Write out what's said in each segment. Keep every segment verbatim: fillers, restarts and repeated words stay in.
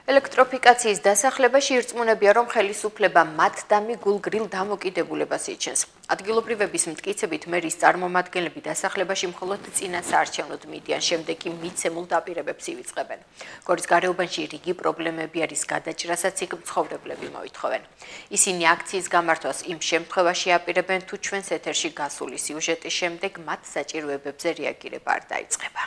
ელექტროფიკაციის დასახლებაში ირწმუნებია, რომ ხელისუფლება მათ და მიგულგრილ დამოკიდებულებას იჩენს. ადგილობრივების მტკიცებით მერის წარმომადგენლები დასახლებაში მხოლოდ წინა საარჩევნოდ მიდიან, შემდეგ კი მიცემულ დაპირებებს ივიწყებენ. გორის გარეუბანში რიგი პრობლემები არის გადაჭრასაც იქ მცხოვრებლები მოითხოვენ. ისინი აქციის გამართვას იმ შემთხვევაში აპირებენ, თუ ჩვენს ეთერში გასული სიუჟეტის შემდეგ მათ საჭიროებებზე რეაგირება არ დაიწყება.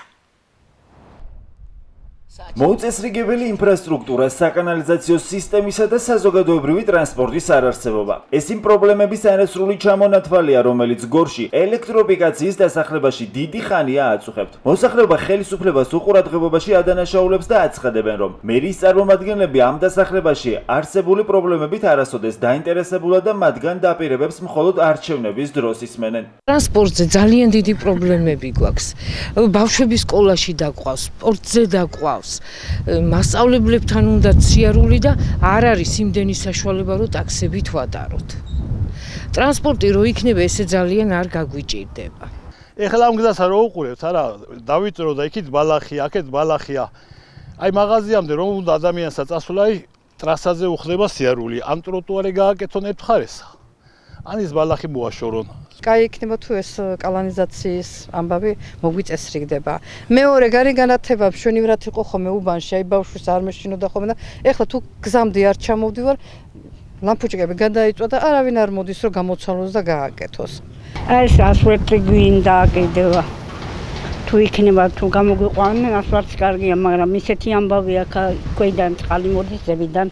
მოუწესრიგებელი ინფრასტრუქტურა, საკანალიზაციო სისტემისა და საზოგადოებრივი ტრანსპორტის არარსებობა. ეს იმ პრობლემების არასრული ჩამონათვალია, რომელიც გორში ელექტროფიკაციის დასახლებაში დიდი ხანია აწუხებთ. მოსახლეობა ხელისუფლებას უყურადღებობაში ადანაშაულებს და აცხადებენ, რომ მერის წარმომადგენლები ამ დასახლებაში არსებული პრობლემებით არასოდეს დაინტერესებულად და მათგან დაპირებებს მხოლოდ არჩევნების დროს ისმენენ. ტრანსპორტზე ძალიან დიდი პრობლემები გვაქვს. ბავშვები სკოლაში დაყვავს, სპორტზე დაყვავს. მასწავლებლებთან უნდა სიარული და არ არის იმდენი საშუალება, რომ ტაქსებით ვატაროთ. ტრანსპორტი რო იქნება, ესე ძალიან არ გაგვიჭირდება. ეხლა ამ გზას რო უყურებთ, არა, დავიწრო და იქით ბალახია, აქეთ ბალახია. აი მაღაზიამდე რომ უნდა ადამიანსაც წასვლა, ტრასაზე უხდება სიარული, ან ტროტუარი გააკეთონ ერთ მხარეს. ან ის ბალახი მოაშორონ. კაი იქნება თუ ეს კალანიზაციის ამბავი მოგვიწესრიგდება. მეორე გარი განათება მშვენივრად იყო ხოლმე უბანში, აი ბავშვის არ მეშინოდა ხოლმე და ეხლა თუ გზამდე არ ჩამოვდივარ, ლამპუჭკები გადაიწვა და არავინ არ მოდის რომ გამოცვალოს და გააკეთოს. ეს ასვეტი გვინდა კიდევა. თუ იქნება თუ გამოგვიყვანენ, ასვეტი კარგია, მაგრამ ისეთი ამბავი აქ ქვედან წყალი მოდის ზევიდან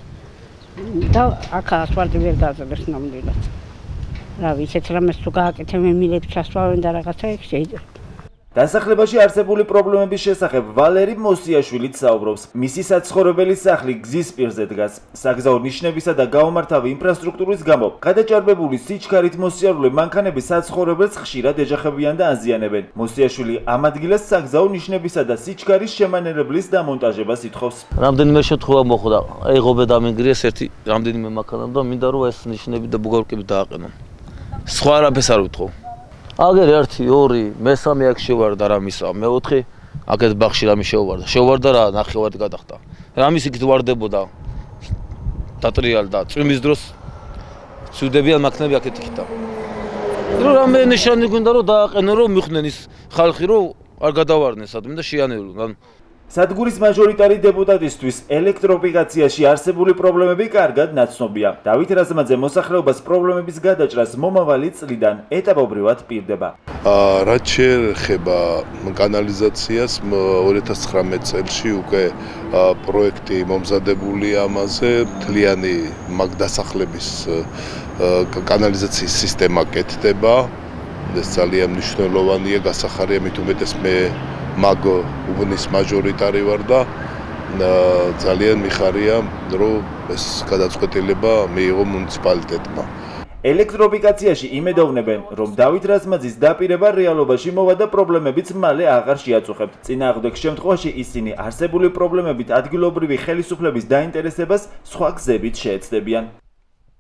და აქ ასვეტი ვერ გაძლევს ნამდვილად. რა ვიცით რამეს თუ გააკეთებენ მილებს ჩასვავენ და რაღაცა იქ შეიძლება. დასახლებაში არსებული პრობლემების შესახებ ვალერი მოსიაშვილიც საუბრობს. მისი საცხოვრებელი სახლი გზის პირზე დგას. საგზაო ნიშნებისა და გაუმართავი ინფრასტრუქტურის გამო გადაჭარბებული სიჩქარით მოსიარულე მანქანები საცხოვრებელს ხშირად ეჯახებიან და აზიანებენ. მოსიაშვილი ამ ადგილას საგზაო ნიშნებისა და სიჩქარის შემანერებლის დამონტაჟებას ითხოვს. რამდენიმე შემთხვევა მოხდა. აიღობე დამენგრიეს ერთი რამდენიმე მანქანა და მინდა რომ ეს ნიშნები და ბუგარკები დააყენონ. სხვა არაფერს არ ვთხოვ. აგერ ერთი, ორი, მესამე აქ შევარდა რამისა, მეოთხე აქეთ ბაღში რამე შევარდა. შევარდა რა, ნახევარი გადახდა. რამის იქით ვარდებოდა. დატრიალდა. წვიმის დროს ცუდებიან მანქანები აქეთ იქითა. რომ რამე ნიშანი გვინდა რომ დააყენო რომ მიხდნენ ის ხალხი რომ არ გადავარდნენ სადმე და შეანელონ. სადგურის მაჟორიტარი დეპუტატისთვის ელექტროფიკაციაში არსებული პრობლემები კარგად ნაცნობია. დავით რაზმაძე მოსახლეობას პრობლემების გადაჭრას მომავალი წლიდან ეტაპობრივად პირდება. რაც შეეხება კანალიზაციას, ორი ათას ცხრამეტ წელს უკვე პროექტი მომზადებული ამაზე, მთლიანი მაგ დასახლების კანალიზაციის სისტემა კეთდება. ეს ძალიან მნიშვნელოვანია, გასახარია, მით უმეტეს მე მაგ უბნის მაჟორიტარი ვარ და ძალიან მიხარია, რომ ეს გადაწყვეტილება მიიღო მუნიციპალიტეტმა. ელექტროფიკაციაში იმედოვნებენ, რომ დავით რაზმაძის დაპირება რეალობაში მოვა და პრობლემებიც მალე აღარ შეაწუხებთ. წინააღმდეგ შემთხვევაში ისინი არსებული პრობლემებით ადგილობრივი ხელისუფლების დაინტერესებას სხვა გზებით შეეცდებიან.